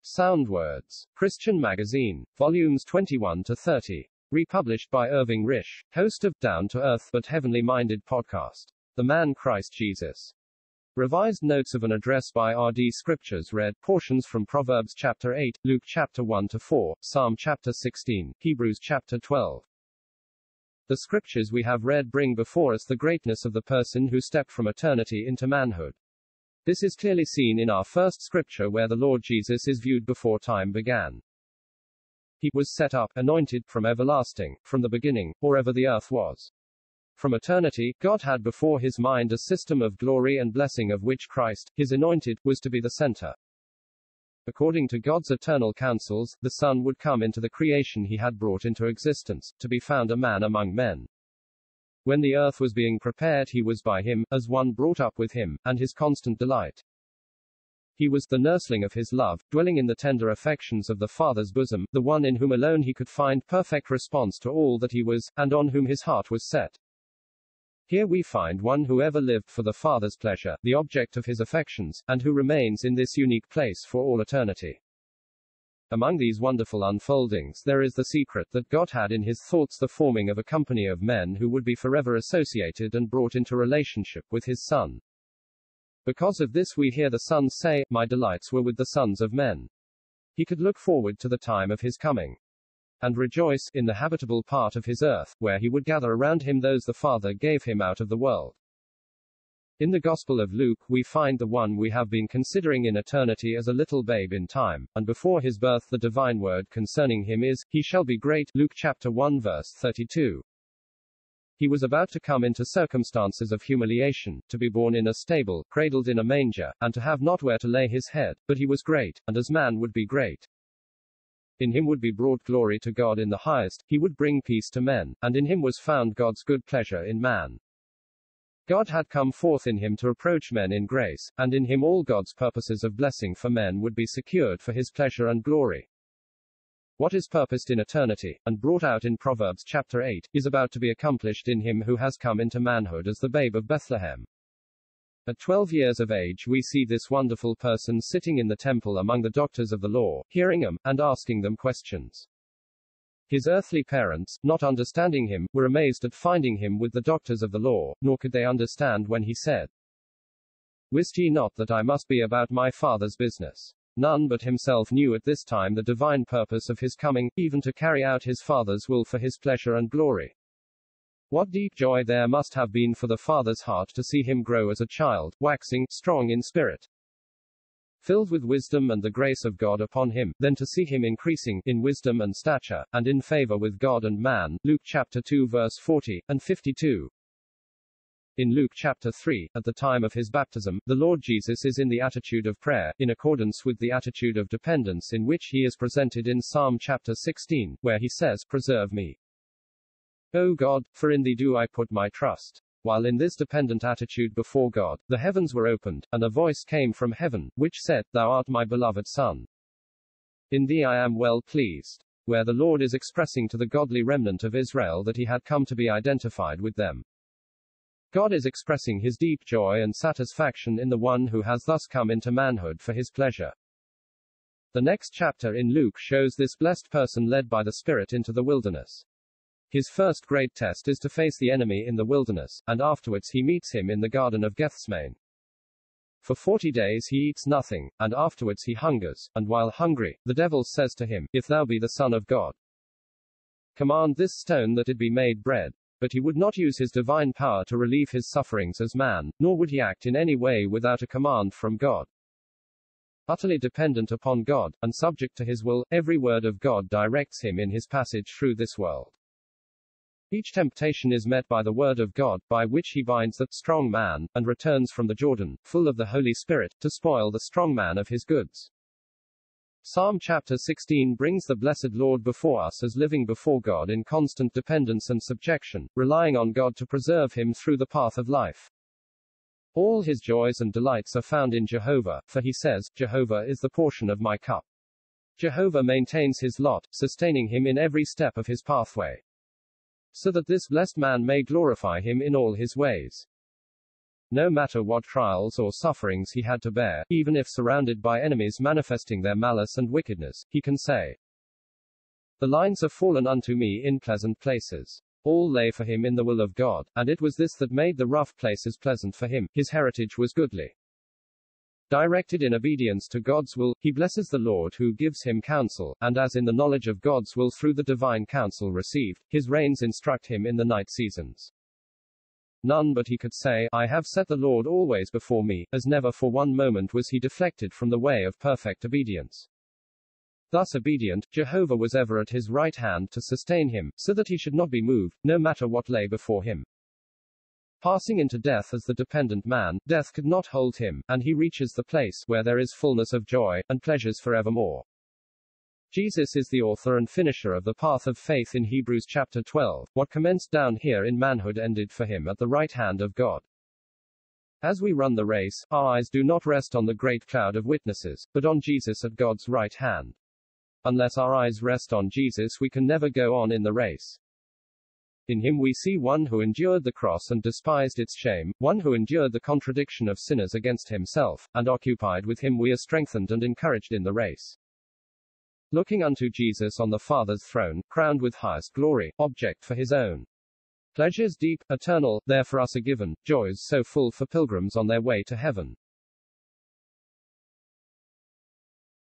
Sound Words. Christian Magazine. Volumes 21 to 30. Republished by Irving Risch, host of Down to Earth but Heavenly Minded podcast. The Man Christ Jesus. Revised notes of an address by R.D. Scriptures read portions from Proverbs chapter 8, Luke chapter 1 to 4, Psalm chapter 16, Hebrews chapter 12. The scriptures we have read bring before us the greatness of the person who stepped from eternity into manhood. This is clearly seen in our first scripture where the Lord Jesus is viewed before time began. He was set up, anointed, from everlasting, from the beginning, or ever the earth was. From eternity, God had before his mind a system of glory and blessing of which Christ, his anointed, was to be the center. According to God's eternal counsels, the Son would come into the creation he had brought into existence, to be found a man among men. When the earth was being prepared, he was by him, as one brought up with him, and his constant delight. He was the nursling of his love, dwelling in the tender affections of the Father's bosom, the one in whom alone he could find perfect response to all that he was, and on whom his heart was set. Here we find one who ever lived for the Father's pleasure, the object of his affections, and who remains in this unique place for all eternity. Among these wonderful unfoldings there is the secret that God had in his thoughts the forming of a company of men who would be forever associated and brought into relationship with his Son. Because of this we hear the Son say, "My delights were with the sons of men." He could look forward to the time of his coming and rejoice in the habitable part of his earth, where he would gather around him those the Father gave him out of the world. In the Gospel of Luke, we find the one we have been considering in eternity as a little babe in time, and before his birth the divine word concerning him is, "He shall be great." Luke chapter 1 verse 32. He was about to come into circumstances of humiliation, to be born in a stable, cradled in a manger, and to have not where to lay his head, but he was great, and as man would be great. In him would be brought glory to God in the highest, he would bring peace to men, and in him was found God's good pleasure in man. God had come forth in him to approach men in grace, and in him all God's purposes of blessing for men would be secured for his pleasure and glory. What is purposed in eternity, and brought out in Proverbs chapter 8, is about to be accomplished in him who has come into manhood as the babe of Bethlehem. At 12 years of age we see this wonderful person sitting in the temple among the doctors of the law, hearing them, and asking them questions. His earthly parents, not understanding him, were amazed at finding him with the doctors of the law, nor could they understand when he said, "Wist ye not that I must be about my Father's business?" None but himself knew at this time the divine purpose of his coming, even to carry out his Father's will for his pleasure and glory. What deep joy there must have been for the Father's heart to see him grow as a child, waxing strong in spirit, filled with wisdom and the grace of God upon him, then to see him increasing in wisdom and stature, and in favor with God and man. Luke chapter 2 verse 40 and 52. In Luke chapter 3, at the time of his baptism, the Lord Jesus is in the attitude of prayer, in accordance with the attitude of dependence in which he is presented in Psalm chapter 16, where he says, "Preserve me, O God, for in thee do I put my trust." While in this dependent attitude before God, the heavens were opened, and a voice came from heaven, which said, "Thou art my beloved Son. In thee I am well pleased." Where the Lord is expressing to the godly remnant of Israel that he had come to be identified with them. God is expressing his deep joy and satisfaction in the one who has thus come into manhood for his pleasure. The next chapter in Luke shows this blessed person led by the Spirit into the wilderness. His first great test is to face the enemy in the wilderness, and afterwards he meets him in the Garden of Gethsemane. For 40 days he eats nothing, and afterwards he hungers, and while hungry, the devil says to him, "If thou be the Son of God, command this stone that it be made bread." But he would not use his divine power to relieve his sufferings as man, nor would he act in any way without a command from God. Utterly dependent upon God, and subject to his will, every word of God directs him in his passage through this world. Each temptation is met by the word of God, by which he binds the strong man, and returns from the Jordan, full of the Holy Spirit, to spoil the strong man of his goods. Psalm chapter 16 brings the blessed Lord before us as living before God in constant dependence and subjection, relying on God to preserve him through the path of life. All his joys and delights are found in Jehovah, for he says, "Jehovah is the portion of my cup." Jehovah maintains his lot, sustaining him in every step of his pathway, so that this blessed man may glorify him in all his ways. no matter what trials or sufferings he had to bear, even if surrounded by enemies manifesting their malice and wickedness, he can say, "The lines have fallen unto me in pleasant places." All lay for him in the will of God, and it was this that made the rough places pleasant for him. His heritage was goodly. Directed in obedience to God's will, he blesses the Lord who gives him counsel, and as in the knowledge of God's will through the divine counsel received, his reins instruct him in the night seasons. None but he could say, "I have set the Lord always before me," as never for one moment was he deflected from the way of perfect obedience. Thus obedient, Jehovah was ever at his right hand to sustain him, so that he should not be moved, no matter what lay before him. Passing into death as the dependent man, death could not hold him, and he reaches the place where there is fullness of joy, and pleasures forevermore. Jesus is the author and finisher of the path of faith in Hebrews chapter 12. What commenced down here in manhood ended for him at the right hand of God. As we run the race, our eyes do not rest on the great cloud of witnesses, but on Jesus at God's right hand. Unless our eyes rest on Jesus, we can never go on in the race. In him we see one who endured the cross and despised its shame, one who endured the contradiction of sinners against himself, and occupied with him we are strengthened and encouraged in the race. Looking unto Jesus on the Father's throne, crowned with highest glory, object for his own pleasures deep, eternal, there for us are given, joys so full for pilgrims on their way to heaven.